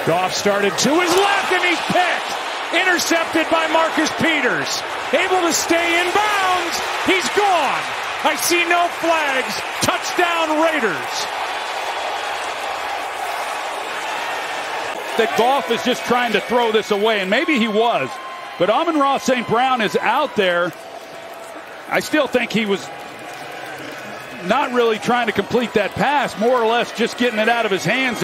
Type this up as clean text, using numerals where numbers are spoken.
Goff started to his left, and he's picked. Intercepted by Marcus Peters. Able to stay in bounds. He's gone. I see no flags. Touchdown Raiders. That Goff is just trying to throw this away, and maybe he was. But Amon-Ra St. Brown is out there. I still think he was not really trying to complete that pass, more or less just getting it out of his hands.